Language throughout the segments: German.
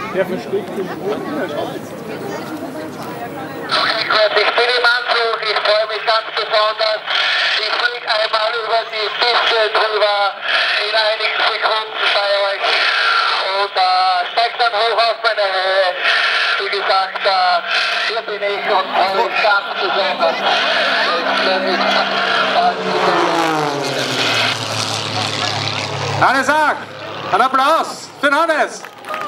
Der versteckt den Boden. Ich bin im Anzug, ich freue mich ganz besonders. Ich fliege einmal über die Piste drüber in einigen Sekunden bei euch und steigt dann hoch auf meine Höhe. Wie gesagt, hier bin ich und freue mich ganz besonders. Hannes Ag, ein Applaus für den Hannes!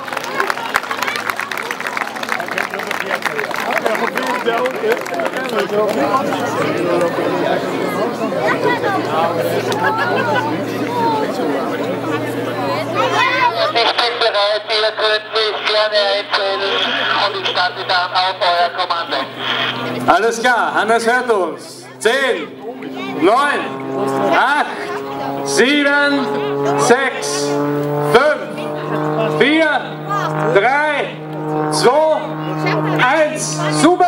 Ich bin bereit, ihr könnt mich gerne einzählen und ich starte dann auf euer Kommando. Alles klar, Hannes hört uns. 10, 9, 8, 7, 6, 5, 4, 3, 2, 1, suchen!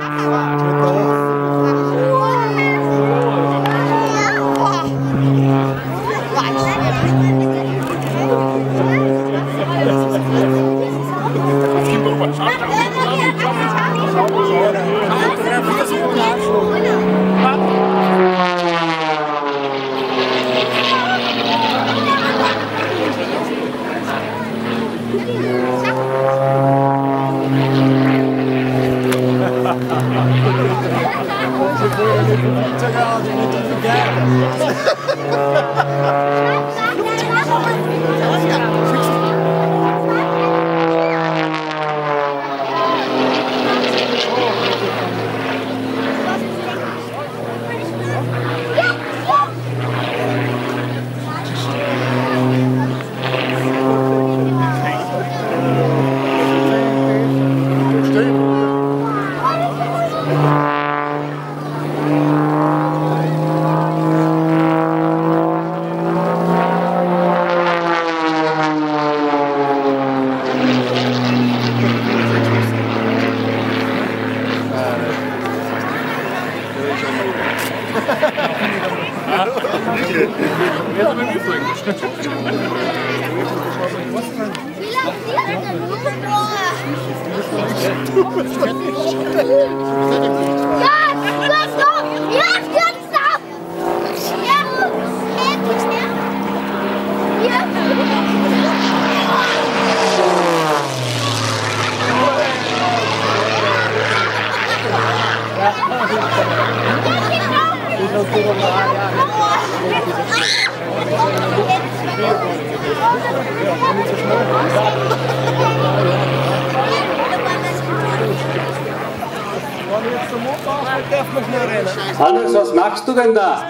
Hannes, was machst du denn da?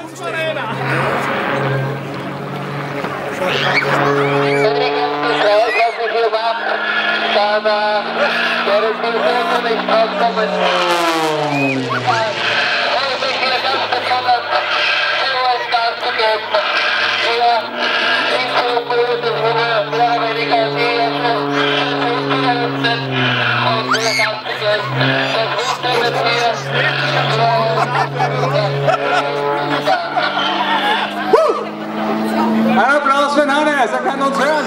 Wenn ich jetzt beschreibe, was ich hier mache, dann werden die Filme nicht rauskommen. Ich freue mich hier ganz besonders, für euch Gas zu geben. Hier in so böse Ruhe, mehr oder weniger die eröffnet und hier Gas zu geben. Das wünsche ich mir. Ein Applaus für den Hannes, er kann uns hören.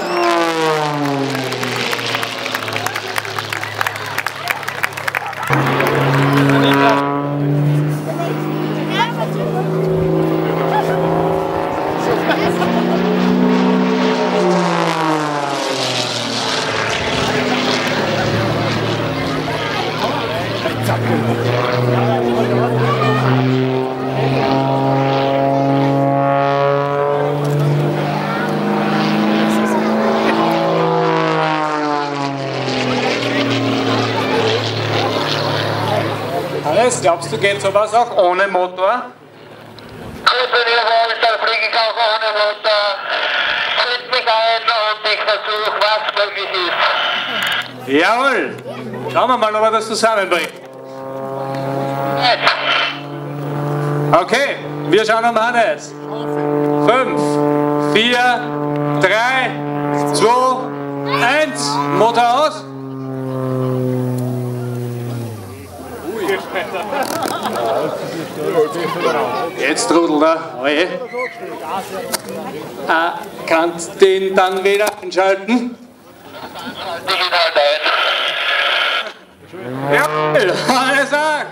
Glaubst du, geht sowas auch ohne Motor? Gut, wenn ihr wollt, dann fliege ich auch ohne Motor. Zünd mich ein und ich versuche, was möglich ist. Jawohl! Schauen wir mal, ob er das zusammenbringt. Okay, wir schauen am Hannes. 5, 4, 3, 2, 1, Motor aus. Jetzt trudelt er. Oje. Kannst du den dann wieder einschalten? Ich bin halt ein. Ja, Hannes Ach!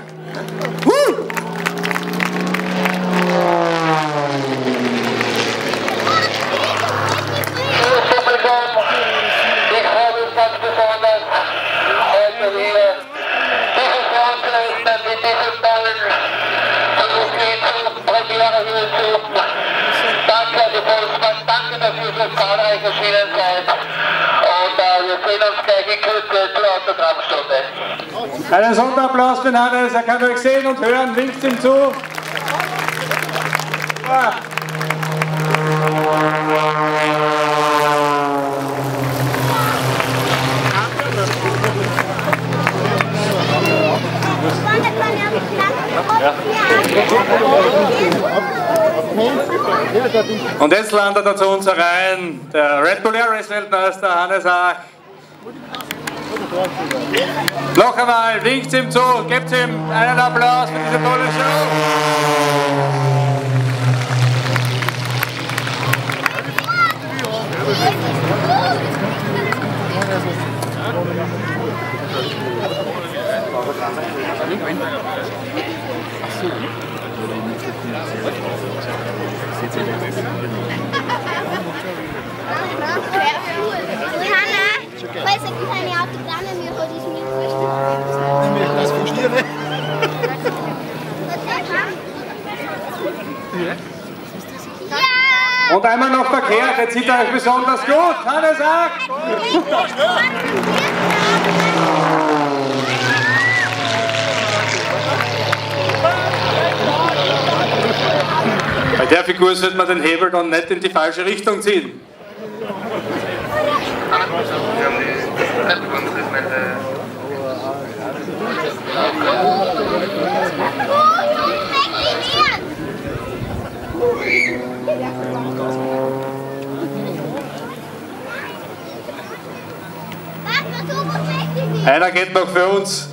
Ich habe es ganz besonders heute hier dieses Wochenende mit diesem tollen Premiere hier zu. Danke an die Volksbank, danke, dass ihr so zahlreich erschienen seid. Und wir sehen uns gleich in Kürze zur Autogrammstunde. Einen Sonderapplaus für den Hannes, er kann euch sehen und hören, winkt ihm zu. Ah. Und jetzt landet er zu uns herein, der Red Bull Air Race Weltmeister Hannes Ach. Noch einmal, winkt ihm zu, gebt ihm einen Applaus für diese tolle Show. Hanna, weil es keine Autogramme mehr hat, ist mir wurscht. Das verstehe ich. Ja! Und einmal noch verkehrt, jetzt sieht er euch besonders gut. Hannes Ach! Bei der Figur sollte man den Hebel dann nicht in die falsche Richtung ziehen. Einer geht noch für uns.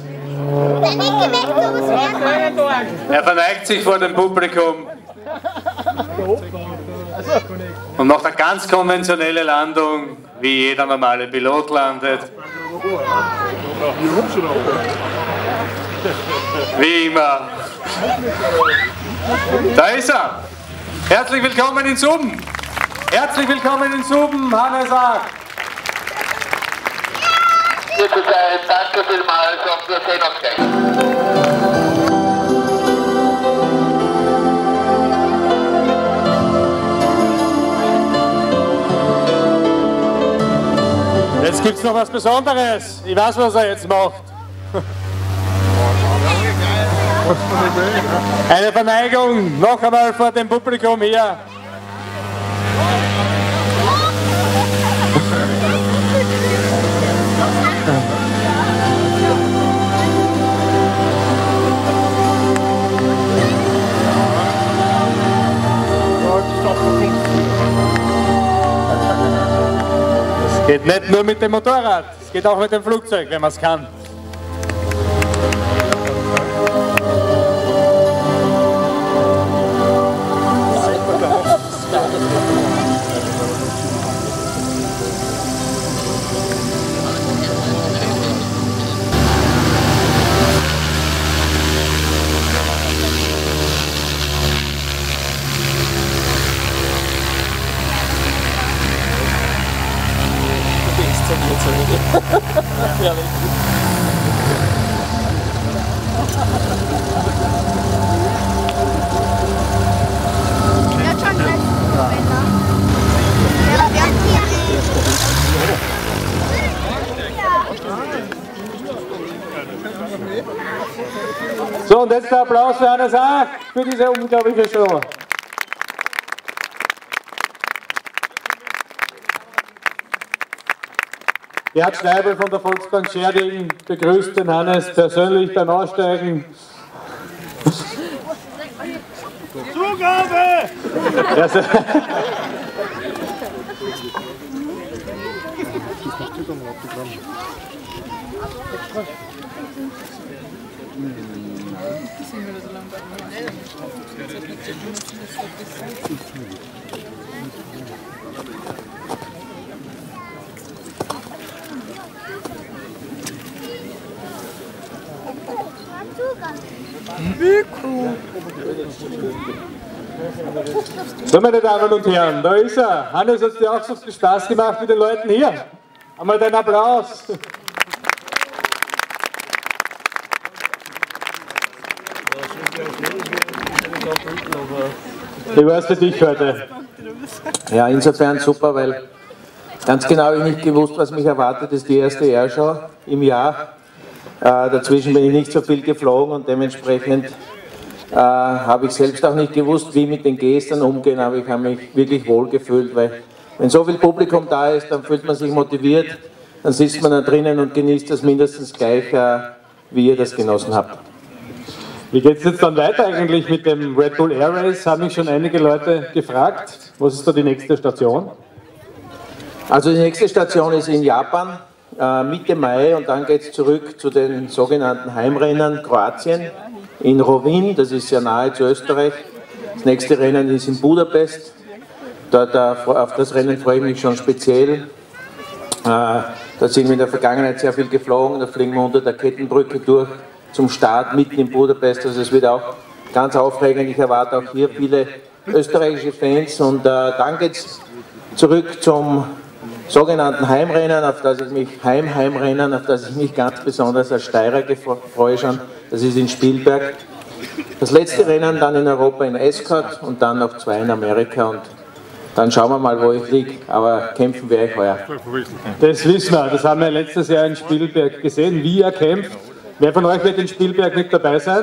Er verneigt sich vor dem Publikum und macht eine ganz konventionelle Landung, wie jeder normale Pilot landet. Wie immer. Da ist er. Herzlich willkommen in Suben. Herzlich willkommen in Suben, Hannes Ach. Bitte sehr, danke vielmals und wir sehen uns gleich. Jetzt gibt's noch was Besonderes. Ich weiß, was er jetzt macht. Eine Verneigung, noch einmal vor dem Publikum hier. Es geht nicht nur mit dem Motorrad, es geht auch mit dem Flugzeug, wenn man es kann. So, und jetzt der Applaus für Hannes Ach für diese unglaubliche Show. Gerd Schneibel von der Volksbank Scherding begrüßt den Hannes persönlich beim Aussteigen. Zugabe! So, meine Damen und Herren, da ist er. Hannes, hat es dir auch so viel Spaß gemacht mit den Leuten hier? Einmal deinen Applaus. Wie war es für dich heute? Ja, insofern super, weil ganz genau habe ich nicht gewusst, was mich erwartet. Das ist die erste Airshow im Jahr. Dazwischen bin ich nicht so viel geflogen und dementsprechend habe ich selbst auch nicht gewusst, wie mit den Gesten umgehen, aber ich habe mich wirklich wohl gefühlt, weil wenn so viel Publikum da ist, dann fühlt man sich motiviert, dann sitzt man da drinnen und genießt das mindestens gleich, wie ihr das genossen habt. Wie geht es jetzt dann weiter eigentlich mit dem Red Bull Air Race? Haben mich schon einige Leute gefragt. Was ist da die nächste Station? Also die nächste Station ist in Japan, Mitte Mai, und dann geht es zurück zu den sogenannten Heimrennen Kroatien, in Rovinj, das ist sehr nahe zu Österreich. Das nächste Rennen ist in Budapest. Dort, auf das Rennen freue ich mich schon speziell. Da sind wir in der Vergangenheit sehr viel geflogen, da fliegen wir unter der Kettenbrücke durch zum Start mitten in Budapest. Also es wird auch ganz aufregend. Ich erwarte auch hier viele österreichische Fans, und dann geht es zurück zum sogenannten Heimrennen, auf das ich mich Heimrennen, auf das ich mich ganz besonders als Steirer freue schon. Das ist in Spielberg. Das letzte Rennen dann in Europa in Ascot und dann noch 2 in Amerika, und dann schauen wir mal, wo ich liege, aber kämpfen werde ich heuer. Das wissen wir, das haben wir letztes Jahr in Spielberg gesehen, wie er kämpft. Wer von euch wird in Spielberg nicht dabei sein?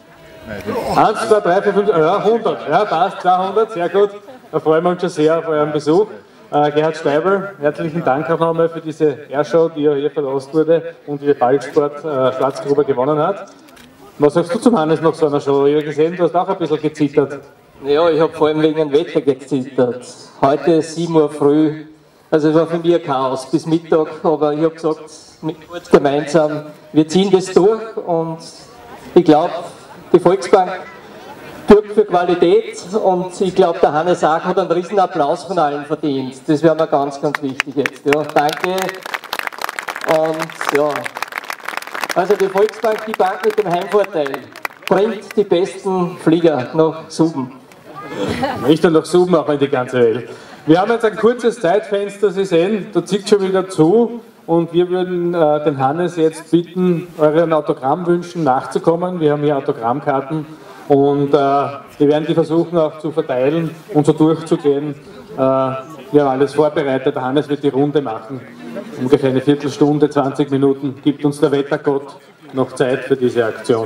1, 2, 3, 4, 5, 100. Ja, passt, 200, sehr gut. Da freuen wir uns schon sehr auf euren Besuch. Gerhard Steibel, herzlichen Dank auch nochmal für diese Airshow, die ja hier verlost wurde und die Ballsport Schwarzgruber gewonnen hat. Was sagst du zum Hannes nach so einer Show? Ich habe gesehen, du hast auch ein bisschen gezittert. Ja, ich habe vor allem wegen dem Wetter gezittert. Heute ist 7 Uhr früh, also es war für mich ein Chaos bis Mittag, aber ich habe gesagt, mit uns gemeinsam, wir ziehen das durch, und ich glaube, die Volksbank bürgt für Qualität, und ich glaube, der Hannes Aack hat einen riesen Applaus von allen verdient. Das wäre mir ganz, ganz wichtig jetzt. Ja, danke. Und ja, also die Volksbank, die Bank mit dem Heimvorteil, bringt die besten Flieger nach Suben. Nicht nur nach Suben, auch in die ganze Welt. Wir haben jetzt ein kurzes Zeitfenster, Sie sehen, da zieht schon wieder zu, und wir würden den Hannes jetzt bitten, euren Autogrammwünschen nachzukommen. Wir haben hier Autogrammkarten, und wir werden die versuchen auch zu verteilen und so durchzugehen. Wir haben alles vorbereitet, der Hannes wird die Runde machen. Ungefähr eine Viertelstunde, 20 Minuten gibt uns der Wettergott noch Zeit für diese Aktion.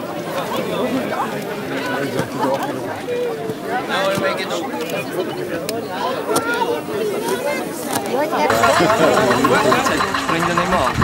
Springt er nicht mehr auf.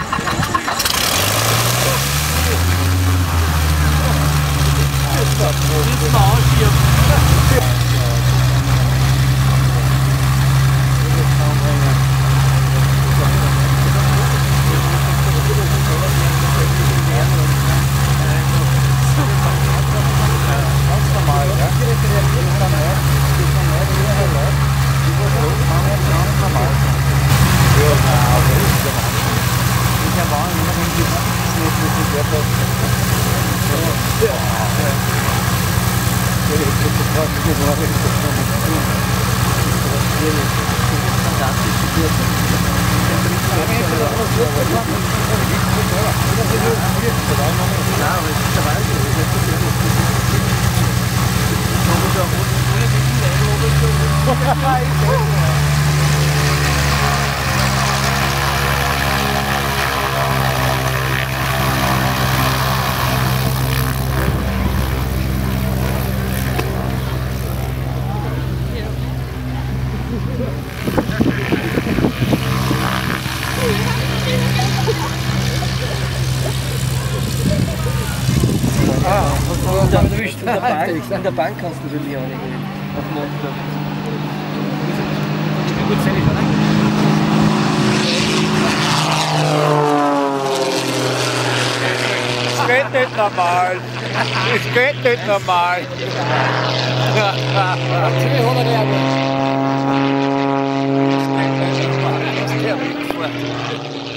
In der Bank kannst du für mich auch nicht gehen. Auf Montag. Es geht nicht normal. Es geht nicht normal. Es geht nicht normal.